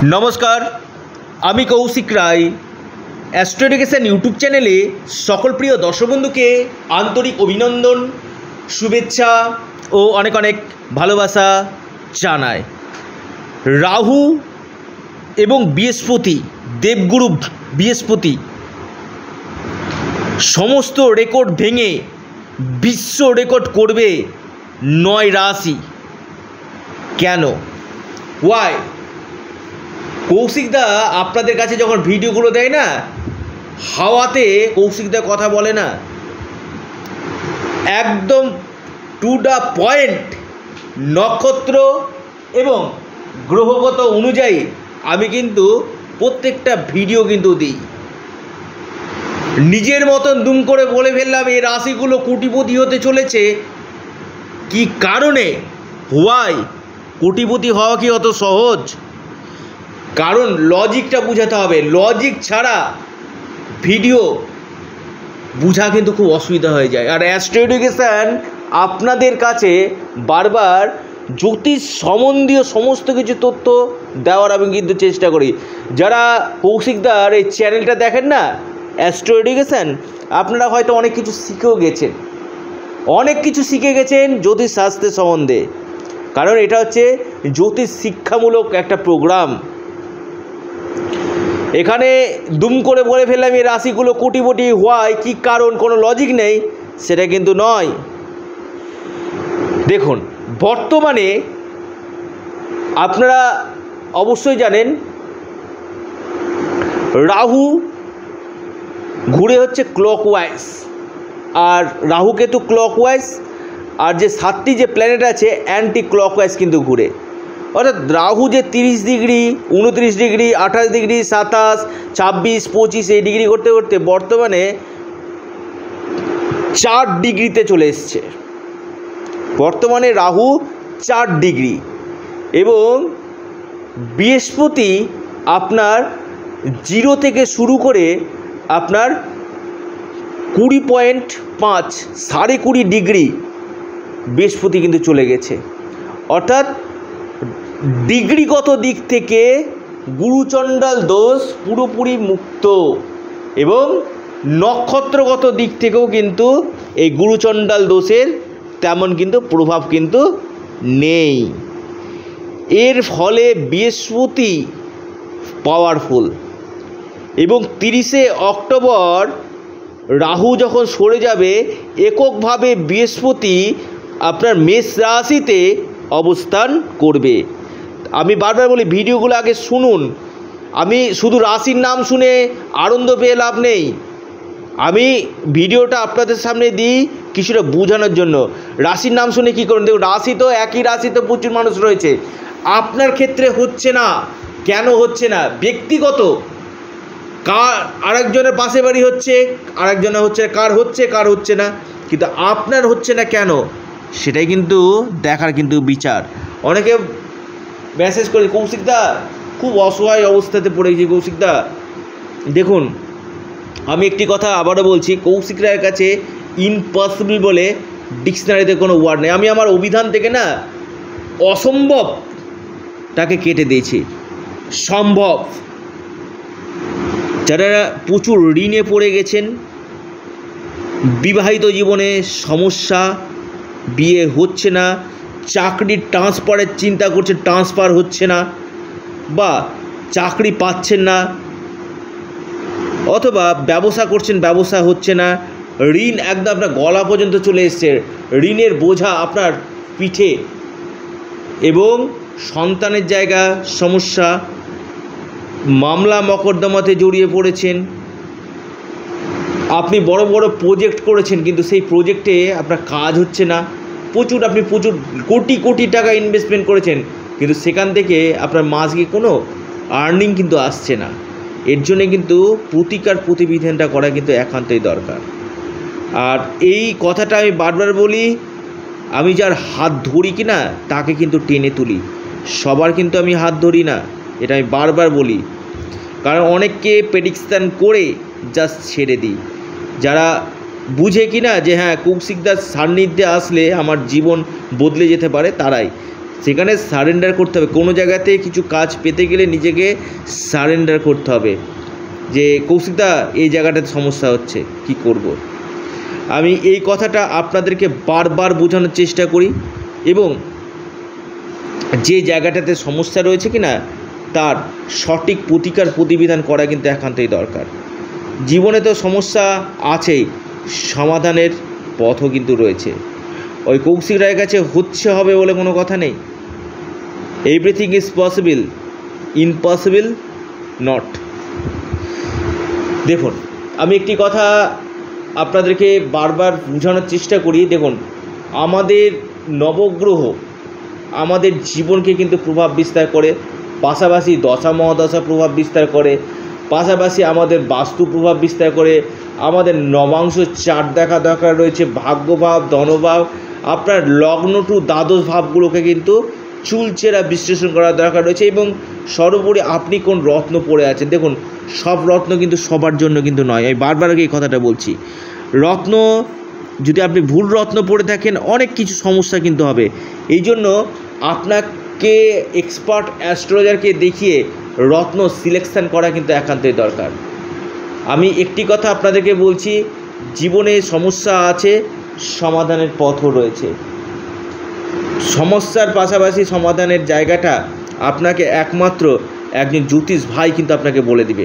নমস্কার, আমি Koushik Roy. Astro education YouTube চ্যানেলে সকল প্রিয় দর্শক বন্ধুকে আন্তরিক অভিনন্দন, শুভেচ্ছা ও অনেক অনেক ভালোবাসা জানায়। রাহু এবং বৃহস্পতি, দেবগুরু বৃহস্পতি সমস্ত রেকর্ড ভেঙে বিশ্ব রেকর্ড করবে 9 রাশি। কেন? ওয়াই? কৌশিকদা আপনাদের কাছে যখন ভিডিওগুলো দেয় না, হাওয়াতে কৌশিকদা কথা বলে না, একদম টু দ্য পয়েন্ট নক্ষত্র এবং গ্রহগত অনুযায়ী আমি কিন্তু প্রত্যেকটা ভিডিও কিন্তু দিই। নিজের মতন দুম করে বলে ফেললাম এই রাশিগুলো কোটিপতি হতে চলেছে। কি কারণে? হোয়াই? কোটিপতি হওয়া কি অত সহজ? কারণ লজিকটা বুঝাতে হবে। লজিক ছাড়া ভিডিও বোঝা কিন্তু খুব অসুবিধা হয়ে যায়। আর অ্যাস্ট্রো এডুকেশন আপনাদের কাছে বারবার জ্যোতিষ সম্বন্ধীয় সমস্ত কিছু তথ্য দেওয়ার আমি কিন্তু চেষ্টা করি। যারা কৌশিকদার এই চ্যানেলটা দেখেন না, অ্যাস্ট্রো এডুকেশন, আপনারা হয়তো অনেক কিছু শিখেও গেছেন, জ্যোতিষ শাস্ত্রের সম্বন্ধে। কারণ এটা হচ্ছে জ্যোতিষ শিক্ষামূলক একটা প্রোগ্রাম। এখানে দুম করে বলে ফেললাম এই রাশিগুলো কোটিপতি হওয়ায় কি কারণ, কোনো লজিক নেই, সেটা কিন্তু নয়। দেখুন, বর্তমানে আপনারা অবশ্যই জানেন রাহু ঘুরে হচ্ছে ক্লকওয়াইজ, আর রাহুকেতু ক্লকওয়াইজ, আর যে 7টি যে প্ল্যানেট আছে অ্যান্টি ক্লকওয়াইজ কিন্তু ঘুরে। অর্থাৎ রাহু যে 30 ডিগ্রি, 29 ডিগ্রি, 28 ডিগ্রি, 27, 26, 25 এই ডিগ্রি করতে করতে বর্তমানে 4 ডিগ্রিতে চলে এসছে। বর্তমানে রাহু 4 ডিগ্রি এবং বৃহস্পতি আপনার 0 থেকে শুরু করে আপনার 20.5 20.5 ডিগ্রি বৃহস্পতি কিন্তু চলে গেছে। অর্থাৎ ডিগ্রিগত দিক থেকে গুরুচণ্ডাল দোষ পুরোপুরি মুক্ত এবং নক্ষত্রগত দিক থেকেও কিন্তু এই গুরুচণ্ডাল দোষের তেমন কিন্তু প্রভাব কিন্তু নেই। এর ফলে বৃহস্পতি পাওয়ারফুল এবং 30শে অক্টোবর রাহু যখন সরে যাবে, এককভাবে বৃহস্পতি আপনার মেষ রাশিতে অবস্থান করবে। আমি বারবার বলি ভিডিওগুলো আগে শুনুন। আমি শুধু রাশির নাম শুনে আনন্দ পেয়ে লাভ নেই। আমি ভিডিওটা আপনাদের সামনে দিই কিছুটা বোঝানোর জন্য। রাশির নাম শুনে কী করুন? দেখুন, রাশি তো একই রাশিতে প্রচুর মানুষ রয়েছে। আপনার ক্ষেত্রে হচ্ছে না, কেন হচ্ছে না? ব্যক্তিগত, কার আরেকজনের পাশে বাড়ি হচ্ছে, আরেকজনের হচ্ছে, কার হচ্ছে না, কিন্তু আপনার হচ্ছে না কেন, সেটাই কিন্তু দেখার কিন্তু বিচার। অনেকে মেসেজ করে, কৌশিকদা খুব অসহায় অবস্থাতে পড়ে গেছি। কৌশিকদা দেখুন, আমি একটি কথা আবারও বলছি, কৌশিক রায়ের কাছে ইম্পসিবল বলে ডিকশনারিতে কোনো ওয়ার্ড নেই। আমি আমার অভিধান থেকে না অসম্ভবটাকে কেটে দিয়েছি সম্ভব। যারা প্রচুর ঋণে পড়ে গেছেন, বিবাহিত জীবনে সমস্যা, বিয়ে হচ্ছে না, চাকরির ট্রান্সফারের চিন্তা করছেন, ট্রান্সফার হচ্ছে না, বা চাকরি পাচ্ছেন না, অথবা ব্যবসা করছেন, ব্যবসা হচ্ছে না, ঋণ একদম আপনার গলা পর্যন্ত চলে এসছে, ঋণের বোঝা আপনার পিঠে, এবং সন্তানের জায়গা সমস্যা, মামলা মকদ্দমাতে জড়িয়ে পড়েছেন, আপনি বড় বড় প্রজেক্ট করেছেন কিন্তু সেই প্রজেক্টে আপনার কাজ হচ্ছে না, আপনি প্রচুর কোটি কোটি টাকা ইনভেস্টমেন্ট করেছেন কিন্তু সেখান থেকে আপনার মাসে কোনো আর্নিং কিন্তু আসছে না। এর জন্যে কিন্তু প্রতিবিধানটা করা কিন্তু একান্তই দরকার। আর এই কথাটা আমি বারবার বলি, আমি যার হাত ধরি কি না তাকে কিন্তু টেনে তুলি, সবার কিন্তু আমি হাত ধরি না, এটা আমি বারবার বলি। কারণ অনেককে প্রেডিকশান করে জাস্ট ছেড়ে দিই। যারা বুঝে কি না যে হ্যাঁ কৌশিকদার সান্নিধ্যে আসলে আমার জীবন বদলে যেতে পারে, তারাই। সেখানে সারেন্ডার করতে হবে। কোনো জায়গাতে কিছু কাজ পেতে গেলে নিজেকে সারেন্ডার করতে হবে যে কৌশিকদা এই জায়গাটাতে সমস্যা হচ্ছে, কি করব। আমি এই কথাটা আপনাদেরকে বারবার বোঝানোর চেষ্টা করি এবং যে জায়গাটাতে সমস্যা রয়েছে কিনা তার সঠিক প্রতিকার প্রতিবিধান করা কিন্তু একান্তই দরকার। জীবনে তো সমস্যা আছেই, সমাধানের পথও কিন্তু রয়েছে। ওই কৌশিক রায়ের কাছে হচ্ছে হবে বলে কোনো কথা নেই। Everything is possible, impossible not. দেখুন, আমি একটি কথা আপনাদেরকে বারবার বোঝানোর চেষ্টা করি। দেখুন, আমাদের নবগ্রহ আমাদের জীবনকে কিন্তু প্রভাব বিস্তার করে, পাশাপাশি দশা মহাদশা প্রভাব বিস্তার করে, পাশাপাশি আমাদের বাস্তু প্রভাব বিস্তার করে, আমাদের নবাংশ চার্ট দেখা দরকার রয়েছে, ভাগ্যভাব, ধনভাব, আপনার লগ্ন টু দ্বাদশ ভাবগুলোকে কিন্তু চুলচেরা বিশ্লেষণ করার দরকার রয়েছে। এবং সর্বোপরি আপনি কোন রত্ন পড়ে আছেন। দেখুন, সব রত্ন কিন্তু সবার জন্য কিন্তু নয়। আমি বারবার এই কথাটা বলছি, রত্ন যদি আপনি ভুল রত্ন পড়ে থাকেন অনেক কিছু সমস্যা কিন্তু হবে। এই জন্য আপনাকে এক্সপার্ট অ্যাস্ট্রোলজারকে দেখিয়ে রত্ন সিলেকশন করা কিন্তু একান্তই দরকার। আমি একটি কথা আপনাদেরকে বলছি, জীবনে সমস্যা আছে, সমাধানের পথও রয়েছে। সমস্যার পাশাপাশি সমাধানের জায়গাটা আপনাকে একমাত্র একজন জ্যোতিষ ভাই কিন্তু আপনাকে বলে দিবে।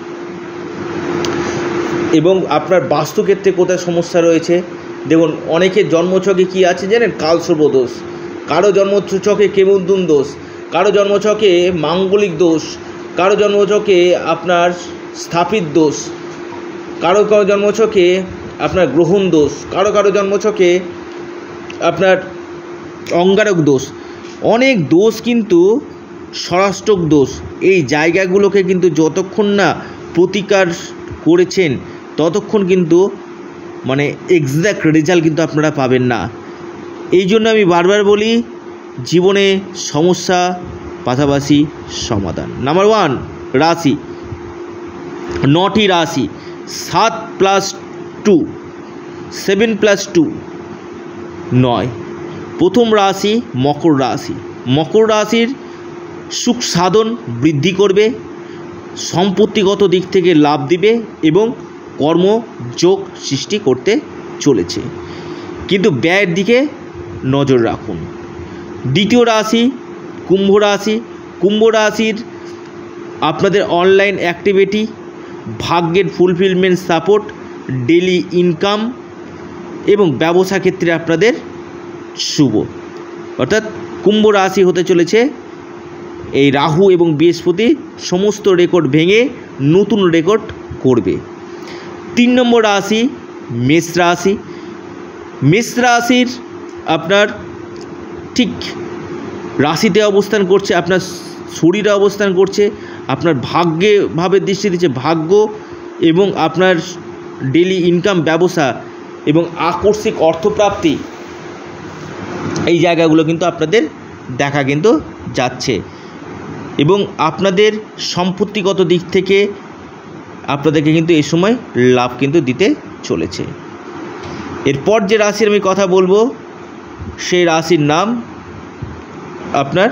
এবং আপনার বাস্তুক্ষেত্রে কোথায় সমস্যা রয়েছে, দেখুন অনেকের জন্মছকে কি আছে জানেন, কালসর্প দোষ, কারো জন্মছকে কেমুদ্দুম দোষ, কারো জন্মছকে মাঙ্গলিক দোষ, কারো জন্মছকে আপনার স্থাপিত দোষ, কারো কারো জন্মছকে আপনার গ্রহণ দোষ, কারো কারো জন্মছকে আপনার অঙ্গারক দোষ, অনেক দোষ কিন্তু ষড়াষ্টক দোষ। এই জায়গাগুলোকে কিন্তু যতক্ষণ না প্রতিকার করেছেন ততক্ষণ কিন্তু মানে এক্স্যাক্ট রেজাল্ট কিন্তু আপনারা পাবেন না। এই জন্য আমি বারবার বলি, জীবনে সমস্যা পাশাপাশি সমাধান। নাম্বার 1, রাশি, 9টি রাশি, 7 + 2, 7 + 2 9। প্রথম রাশি মকর রাশি। মকর রাশির সুখ সাধন বৃদ্ধি করবে, সম্পত্তিগত দিক থেকে লাভ দিবে এবং কর্মযোগ সৃষ্টি করতে চলেছে, কিন্তু ব্যয়ের দিকে নজর রাখুন। দ্বিতীয় রাশি কুম্ভ রাশি। কুম্ভ রাশির আপনাদের অনলাইন অ্যাক্টিভিটি, ভাগ্যের ফুলফিলমেন্ট সাপোর্ট, ডেলি ইনকাম এবং ব্যবসা ক্ষেত্রে আপনাদের শুভ। অর্থাৎ কুম্ভ রাশি হতে চলেছে এই রাহু এবং বৃহস্পতি সমস্ত রেকর্ড ভেঙে নতুন রেকর্ড করবে। 3 নম্বর রাশি মেষ রাশি। মেষ রাশির আপনার ঠিক রাশিতে অবস্থান করছে, আপনার শরীরে অবস্থান করছে, আপনার ভাগ্যে ভাবের দৃষ্টি দিচ্ছে, ভাগ্য এবং আপনার ডেলি ইনকাম, ব্যবসা এবং আকস্মিক অর্থপ্রাপ্তি, এই জায়গাগুলো কিন্তু আপনাদের দেখা কিন্তু যাচ্ছে এবং আপনাদের সম্পত্তিগত দিক থেকে আপনাদেরকে কিন্তু এই সময় লাভ কিন্তু দিতে চলেছে। এরপর যে রাশির আমি কথা বলবো সেই রাশির নাম আপনার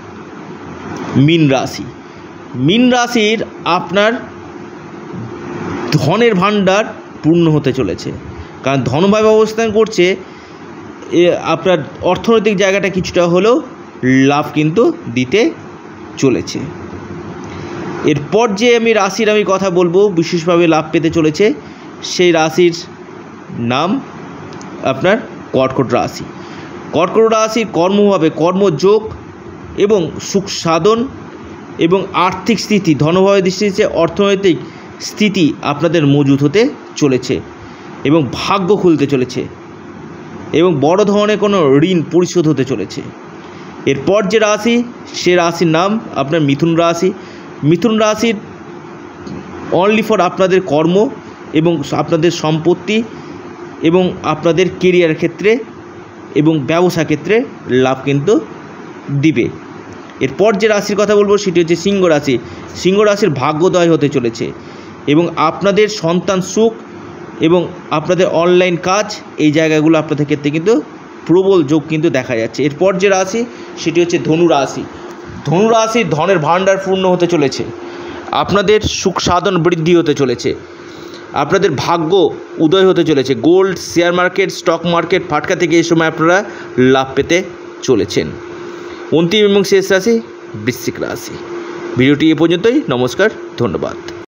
মীন রাশি। মীন রাশির আপনার ধনের ভাণ্ডার পূর্ণ হতে চলেছে, কারণ ধনভাবে অবস্থান করছে, আপনার অর্থনৈতিক জায়গাটা কিছুটা হলেও লাভ কিন্তু দিতে চলেছে। এরপর যে রাশির আমি কথা বলবো বিশেষভাবে লাভ পেতে চলেছে সেই রাশির নাম আপনার কর্কট রাশি। কর্কট রাশির কর্মভাবে কর্মযোগ এবং সুখ সাধন এবং আর্থিক স্থিতি, ধনভাবে দৃষ্টিতে অর্থনৈতিক স্থিতি আপনাদের মজুত হতে চলেছে এবং ভাগ্য খুলতে চলেছে এবং বড় ধরনের কোনো ঋণ পরিশোধ হতে চলেছে। এরপর যে রাশি সে রাশির নাম আপনার মিথুন রাশি। মিথুন রাশির অনলি ফর আপনাদের কর্ম এবং আপনাদের সম্পত্তি এবং আপনাদের কেরিয়ার ক্ষেত্রে এবং ব্যবসা ক্ষেত্রে লাভ কিন্তু দিবে। এরপর যে রাশির কথা বলবো সেটি হচ্ছে সিংহ রাশি। সিংহ রাশির ভাগ্যোদয় হতে চলেছে এবং আপনাদের সন্তান সুখ এবং আপনাদের অনলাইন কাজ, এই জায়গাগুলো আপনাদের ক্ষেত্রে কিন্তু প্রবল যোগ কিন্তু দেখা যাচ্ছে। এরপর যে রাশি সেটি হচ্ছে ধনু রাশি। ধনু রাশির ধনের ভাণ্ডার পূর্ণ হতে চলেছে, আপনাদের সুখ সাধন বৃদ্ধি হতে চলেছে, আপনাদের ভাগ্য উদয় হতে চলেছে। Gold, share market, stock market, ফাটকা থেকে এই সময় আপনারা লাভ পেতে চলেছেন। অন্তিম এবং শেষ রাশি বৃশ্চিক রাশি। ভিডিওটি এ পর্যন্তই। নমস্কার, ধন্যবাদ।